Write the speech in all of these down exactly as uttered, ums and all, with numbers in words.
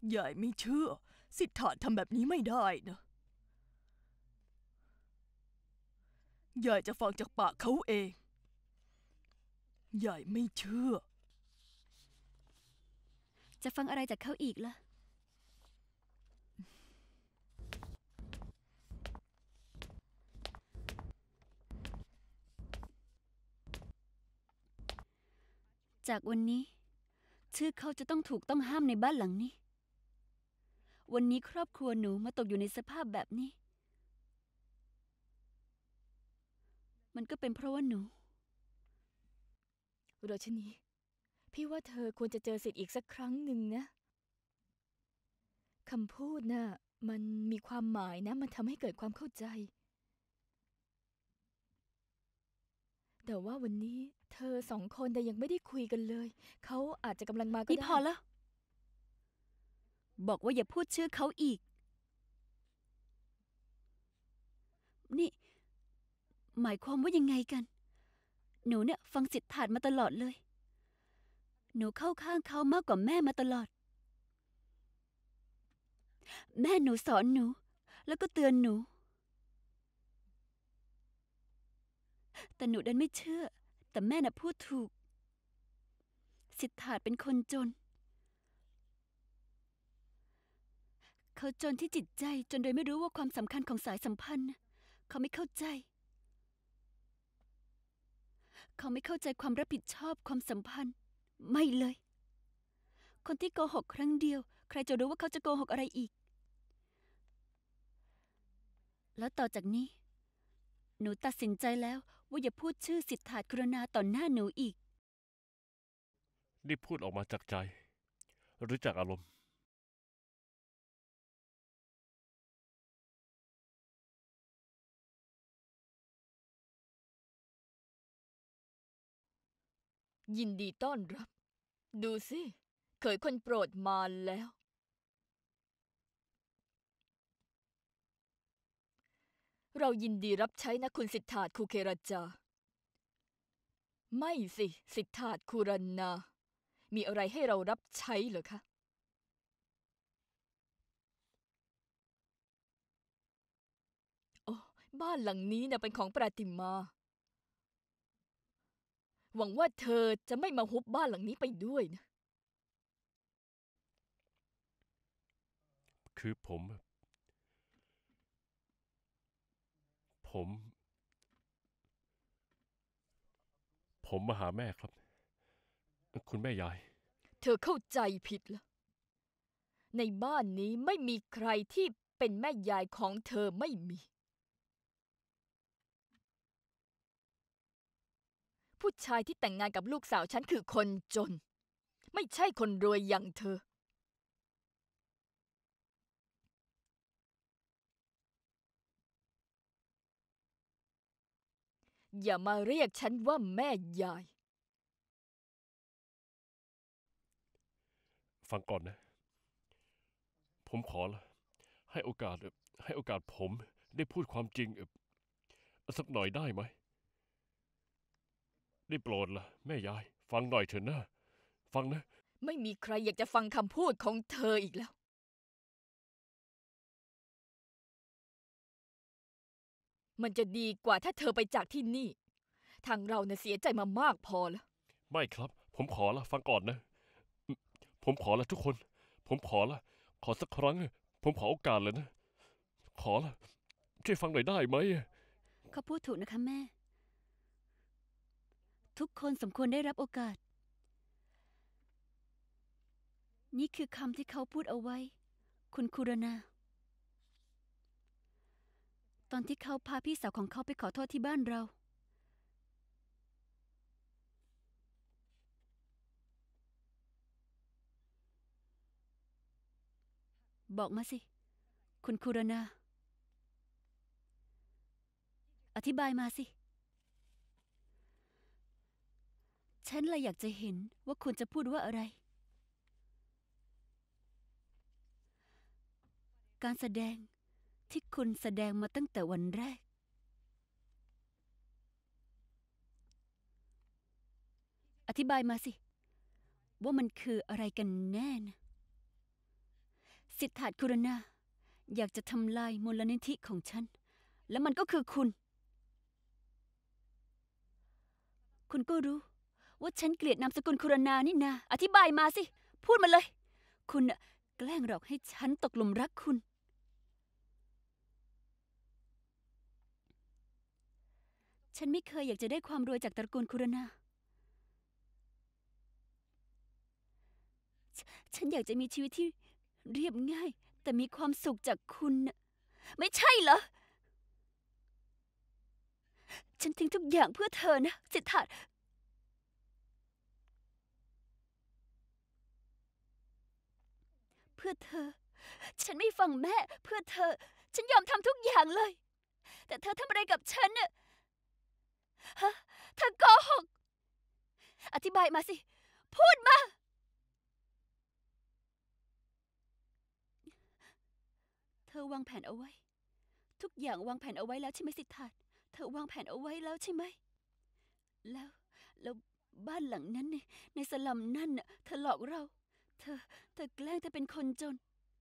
ยายไม่เชื่อสิทธาทำแบบนี้ไม่ได้นะยายจะฟังจากปากเขาเองยายไม่เชื่อจะฟังอะไรจากเขาอีกล่ะจากวันนี้ชื่อเขาจะต้องถูกต้องห้ามในบ้านหลังนี้วันนี้ครอบครัวหนูมาตกอยู่ในสภาพแบบนี้มันก็เป็นเพราะว่าหนูโรชนีพี่ว่าเธอควรจะเจอสิทธิ์อีกสักครั้งหนึ่งนะคำพูดน่ะมันมีความหมายนะมันทำให้เกิดความเข้าใจแต่ว่าวันนี้เธอสองคนแต่ยังไม่ได้คุยกันเลยเขาอาจจะกำลังมาก็ได้นี่พอแล้วบอกว่าอย่าพูดชื่อเขาอีกนี่หมายความว่ายังไงกันหนูเนี่ยฟังสิทธามาตลอดเลยหนูเข้าข้างเขามากกว่าแม่มาตลอดแม่หนูสอนหนูแล้วก็เตือนหนูแต่หนูดันไม่เชื่อแต่แม่น่ะพูดถูกสิทธาเป็นคนจนเขาจนที่จิตใจจนโดยไม่รู้ว่าความสำคัญของสายสัมพันธ์เขาไม่เข้าใจเขาไม่เข้าใจความรับผิดชอบความสัมพันธ์ไม่เลยคนที่โกหกครั้งเดียวใครจะรู้ว่าเขาจะโกหกอะไรอีกแล้วต่อจากนี้หนูตัดสินใจแล้วว่าอย่าพูดชื่อสิทธา กรุณาต่อหน้าหนูอีกนี่พูดออกมาจากใจหรือจากอารมณ์ยินดีต้อนรับดูสิเขยคนโปรดมาแล้วเรายินดีรับใช้นะคุณสิทธาคูเคราจาไม่สิสิทธาคูรนามีอะไรให้เรารับใช้เหรอคะโอ้บ้านหลังนี้นะเป็นของปราติมาหวังว่าเธอจะไม่มาฮุบบ้านหลังนี้ไปด้วยนะคือผมผม ผมมาหาแม่ครับคุณแม่ยายเธอเข้าใจผิดแล้วในบ้านนี้ไม่มีใครที่เป็นแม่ยายของเธอไม่มีผู้ชายที่แต่งงานกับลูกสาวฉันคือคนจนไม่ใช่คนรวยอย่างเธออย่ามาเรียกฉันว่าแม่ยายฟังก่อนนะผมขอละให้โอกาสให้โอกาสผมได้พูดความจริงสักหน่อยได้ไหมได้โปรดล่ะแม่ยายฟังหน่อยเถอะนะฟังนะไม่มีใครอยากจะฟังคำพูดของเธออีกแล้วมันจะดีกว่าถ้าเธอไปจากที่นี่ทางเราเนี่ยเสียใจมามากพอแล้วไม่ครับผมขอละฟังก่อนนะผมขอละทุกคนผมขอละขอสักครั้งผมขอโอกาสเลยนะขอละช่วยฟังหน่อยได้ไหมเขาพูดถูกนะคะแม่ทุกคนสมควรได้รับโอกาสนี่คือคำที่เขาพูดเอาไว้คุณคูรณาตอนที่เขาพาพี่สาวของเขาไปขอโทษที่บ้านเราบอกมาสิคุณคูรณาอธิบายมาสิฉันเลยอยากจะเห็นว่าคุณจะพูดว่าอะไรการแสดงที่คุณแสดงมาตั้งแต่วันแรกอธิบายมาสิว่ามันคืออะไรกันแน่นะสิทธาคุรณาอยากจะทำลายมูลนิธิของฉันและมันก็คือคุณ คุณก็รู้ว่าฉันเกลียดนามสกุลคุรณานี่นาอธิบายมาสิพูดมาเลยคุณน่ะแกล้งหลอกให้ฉันตกหลุมรักคุณฉันไม่เคยอยากจะได้ความรวยจากตระกูลคุรณาฉฉันอยากจะมีชีวิตที่เรียบง่ายแต่มีความสุขจากคุณน่ะไม่ใช่เหรอฉันทิ้งทุกอย่างเพื่อเธอนะสิทธาเพื่อเธอฉันไม่ฟังแม่เพื่อเธอฉันยอมทำทุกอย่างเลยแต่เธอทำอะไรกับฉันน่ะฮะเธอโกหกอธิบายมาสิพูดมาเธอวางแผนเอาไว้ทุกอย่างวางแผนเอาไว้แล้วใช่ไหมสิทธาเธอวางแผนเอาไว้แล้วใช่ไหมแล้วแล้วบ้านหลังนั้นในในสลัมนั่นน่ะเธอหลอกเราเธอเธอแกล้งเธอเป็นคนจน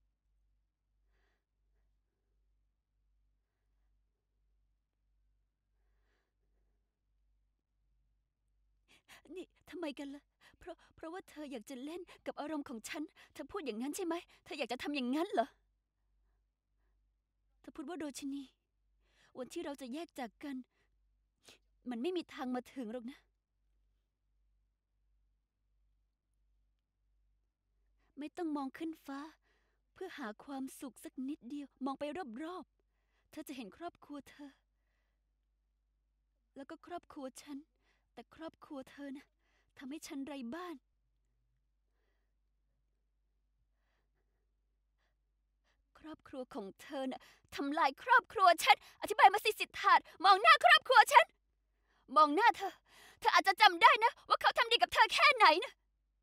นี่ทำไมกันล่ะเพราะเพราะว่าเธออยากจะเล่นกับอารมณ์ของฉันเธอพูดอย่างนั้นใช่ไหมเธออยากจะทำอย่างนั้นเหรอเธอพูดว่าโรชินีวันที่เราจะแยกจากกันมันไม่มีทางมาถึงหรอกนะไม่ต้องมองขึ้นฟ้าเพื่อหาความสุขสักนิดเดียวมองไปรอบๆเธอจะเห็นครอบครัวเธอแล้วก็ครอบครัวฉันแต่ครอบครัวเธอนะทำให้ฉันไร้บ้านครอบครัวของเธอน่ะทำลายครอบครัวฉันอธิบายมาสิสิทธาตมองหน้าครอบครัวฉันมองหน้าเธอเธออาจจะจำได้นะว่าเขาทำดีกับเธอแค่ไหนนะ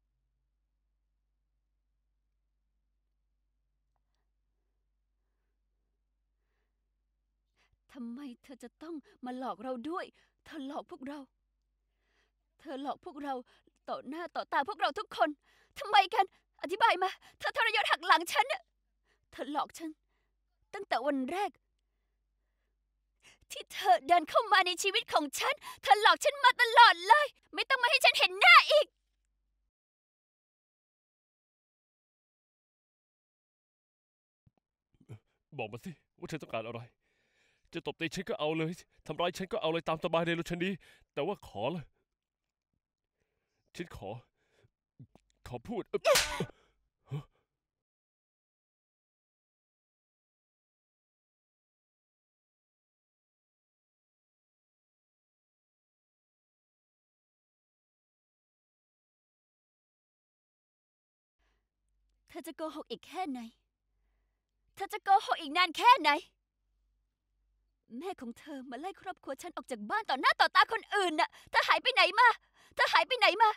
ทำไมเธอจะต้องมาหลอกเราด้วยเธอหลอกพวกเราเธอหลอกพวกเราต่อหน้าต่อตาพวกเราทุกคนทำไมกันอธิบายมาเธอทรยศหักหลังฉันน่ะเธอหลอกฉันตั้งแต่วันแรกที่เธอเดินเข้ามาในชีวิตของฉันเธอหลอกฉันมาตลอดเลยไม่ต้องมาให้ฉันเห็นหน้าอีกบอกมาสิว่าเธอต้องการอะไรจะตบตีฉันก็เอาเลยทำร้ายฉันก็เอาเลยตามสบายเลยลูกชนีแต่ว่าขอละฉันขอขอพูดเอ่อเธอจะโกหกอีกแค่ไหนเธอจะโกหกอีกนานแค่ไหนแม่ของเธอมาไล่ครอบครัวฉันออกจากบ้านต่อหน้าต่อตาคนอื่นน่ะเธอหายไปไหนมาเธอหายไปไหนมา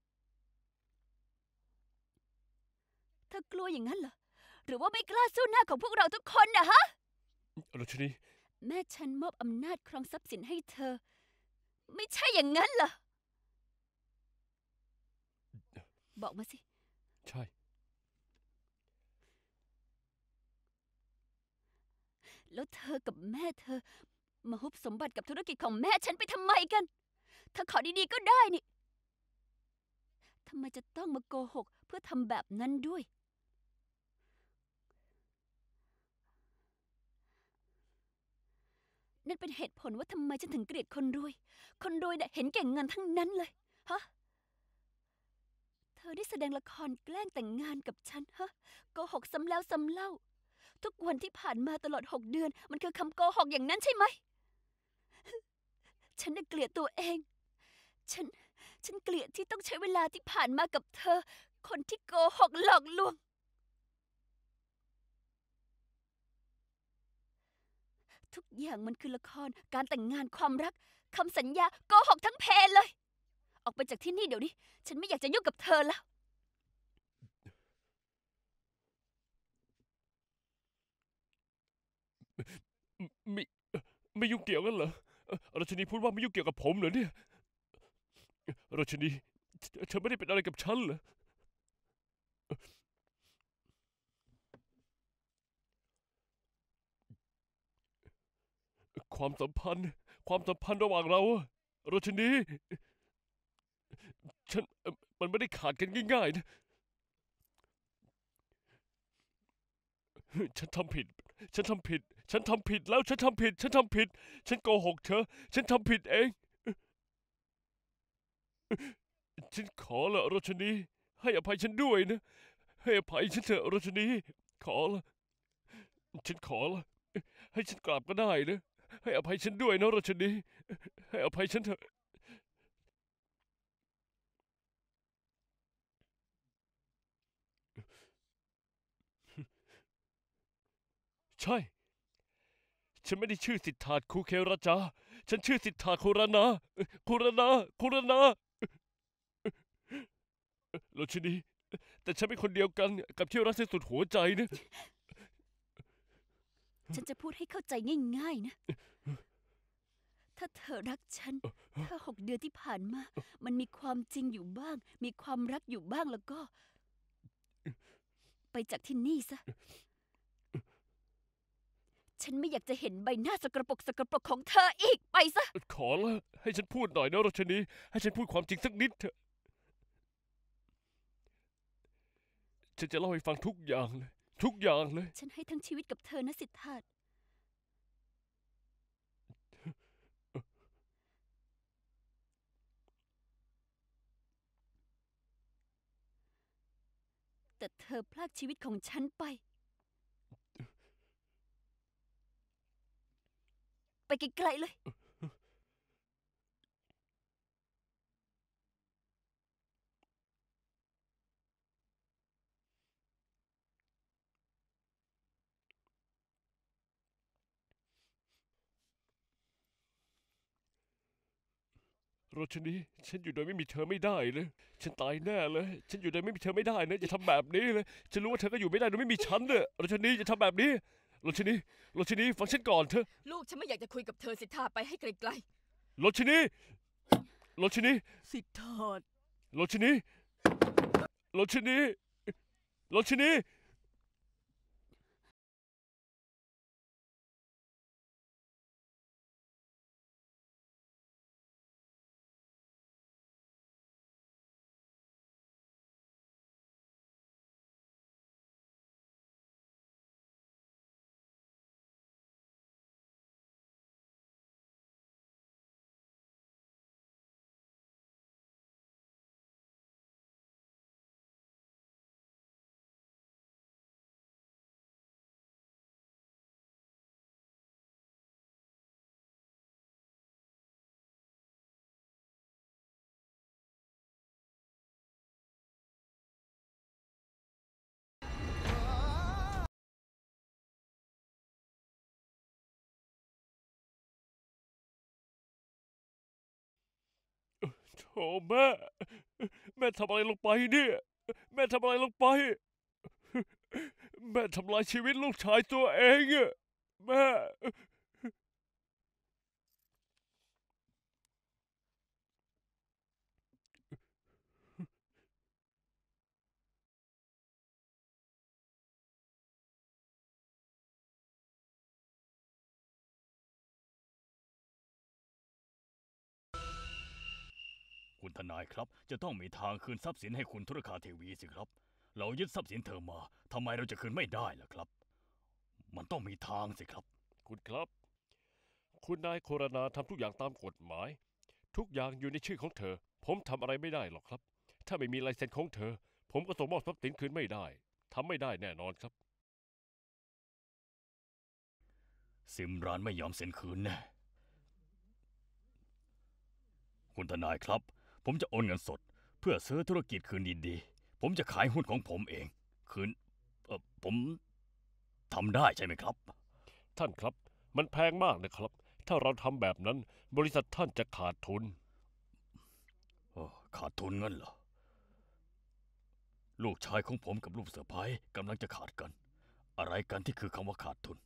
เธอกลัวอย่างนั้นเหรอหรือว่าไม่กล้าสู้หน้าของพวกเราทุกคนนะฮะลูกชนีแม่ฉันมอบอำนาจครองทรัพย์สินให้เธอไม่ใช่อย่างนั้นเหรอบอกมาสิใช่แล้วเธอกับแม่เธอมาฮุบสมบัติกับธุรกิจของแม่ฉันไปทำไมกันเธอขอดีๆก็ได้นี่ทำไมจะต้องมาโกหกเพื่อทำแบบนั้นด้วยนั่นเป็นเหตุผลว่าทำไมฉันถึงเกลียดคนรวยคนรวยเนี่ยเห็นแก่เงินทั้งนั้นเลยฮะเธอได้แสดงละครแกล้งแต่งงานกับฉันฮะโกหกซ้ำแล้วซ้ำเล่าทุกวันที่ผ่านมาตลอดหกเดือนมันคือคำโกหกอย่างนั้นใช่ไหมฉันน่ะเกลียดตัวเองฉันฉันเกลียดที่ต้องใช้เวลาที่ผ่านมากับเธอคนที่โกหกหลอกลวงทุกอย่างมันคือละครการแต่งงานความรักคำสัญญาโกหกทั้งเพลเลยออกไปจากที่นี่เดี๋ยวนี้ฉันไม่อยากจะยุ่งกับเธอแล้วไม่ไม่ยุ่งเกี่ยวกันเหรอราชนีพูดว่าไม่ยุ่งเกี่ยวกับผมเหรอเนี่ยราชนีเธอไม่ได้เป็นอะไรกับฉันเหรอความสัมพันธ์ ความสัมพันธ์ระหว่างเราอะโรชนีฉันเอ่อมันไม่ได้ขาดกันง่ายๆนะ ฉันทำผิด ฉันทำผิด ฉันทำผิดแล้ว ฉันทำผิด ฉันทำผิด ฉันโกหกเธอ ฉันทำผิดเอง ฉันขอละโรชนีให้อภัยฉันด้วยนะ ให้อภัยฉันเถอะโรชนีขอละ ฉันขอละ ให้ฉันกราบก็ได้นะ ให้อภัยฉันด้วยนะโรชนีให้อภัยฉันเถอะ ใช่ ฉันไม่ได้ชื่อสิทธาคูเคราจา ฉันชื่อสิทธาคุรนาคุรนาคุรนาโรชนีแต่ฉันเป็นคนเดียวกันกับที่รักที่สุดหัวใจนะฉันจะพูดให้เข้าใจง่ายๆนะ ถ้าเธอรักฉัน ถ้าหกเดือนที่ผ่านมา มันมีความจริงอยู่บ้าง มีความรักอยู่บ้างแล้วก็ ไปจากที่นี่ซะ ฉันไม่อยากจะเห็นใบหน้าสกปรกสกปรกของเธออีก ไปซะขอละให้ฉันพูดหน่อยนะโรชนีให้ฉันพูดความจริงสักนิดเถอะ ฉันจะเล่าให้ฟังทุกอย่างเลย ทุกอย่างเลยฉันให้ทั้งชีวิตกับเธอนะสิทธาตแต่เธอพลากชีวิตของฉันไป ไปไกลๆเลยโรชนีฉันอยู่โดยไม่มีเธอไม่ได้เลย ฉันตายแน่เลย ฉันอยู่โดยไม่มีเธอไม่ได้นะอย่าทำแบบนี้เลย ฉันรู้ว่าเธอก็อยู่ไม่ได้โดยไม่มีฉันเนอะโรชนีอย่าทำแบบนี้ โรชนีโรชนีฟังฉันก่อนเถอะลูกฉันไม่อยากจะคุยกับเธอสิทธาไปให้ไกลโรชนีโรชนีสิทธาตโรชนีโรชนีโรชนีโธ่แม่ แม่ทำอะไรลงไปเนี่ย แม่ทำอะไรลงไป แม่ทำลายชีวิตลูกชายตัวเองอะแม่คุณทนายครับ จะต้องมีทางคืนทรัพย์สินให้คุณธุรคาเทวีสิครับ เรายึดทรัพย์สินเธอมาทำไมเราจะคืนไม่ได้ล่ะครับ มันต้องมีทางสิครับคุณครับ คุณนายโครนาทำทุกอย่างตามกฎหมาย ทุกอย่างอยู่ในชื่อของเธอ ผมทำอะไรไม่ได้หรอกครับ ถ้าไม่มีลายเซ็นของเธอ ผมก็ส่งมอบทรัพย์สินคืนไม่ได้ทำไม่ได้แน่นอนครับซิมรานไม่ยอมเซ็นคืนแน่ คุณทนายครับ ผมจะโอนเงินสด เพื่อซื้อธุรกิจคืนดีๆ ผมจะขายหุ้นของผมเอง คืนเออผมทำได้ใช่ไหมครับท่านครับ มันแพงมากนะครับ ถ้าเราทำแบบนั้น บริษัทท่านจะขาดทุนเออขาดทุนเงินเหรอ ลูกชายของผมกับลูกสะใภ้กำลังจะขาดกัน อะไรกันที่คือคำว่าขาดทุน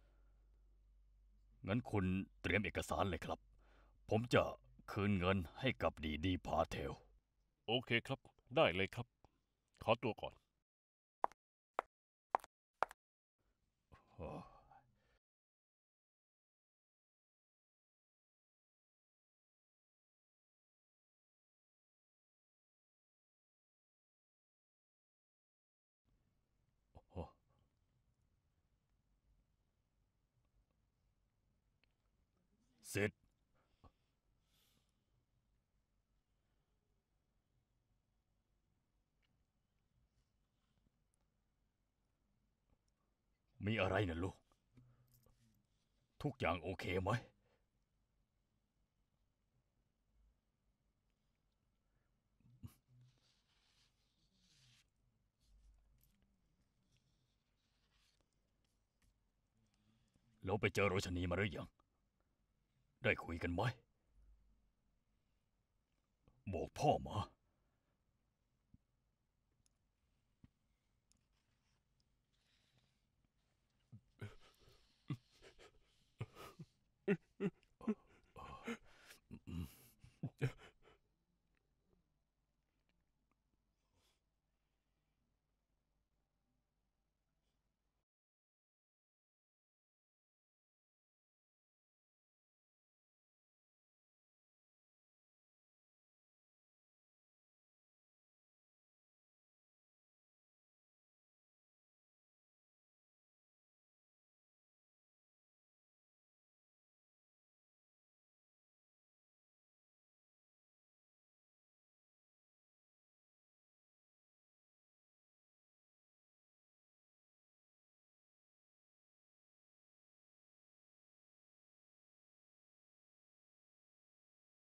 งั้นคุณเตรียมเอกสารเลยครับ ผมจะคืนเงินให้กับดีดีพาเทลโอเคครับ ได้เลยครับ ขอตัวก่อนสิทธิ์มีอะไรนะลูก ทุกอย่างโอเคไหม เราไปเจอโรชนีมาหรือยัง ได้คุยกันไหม บอกพ่อมา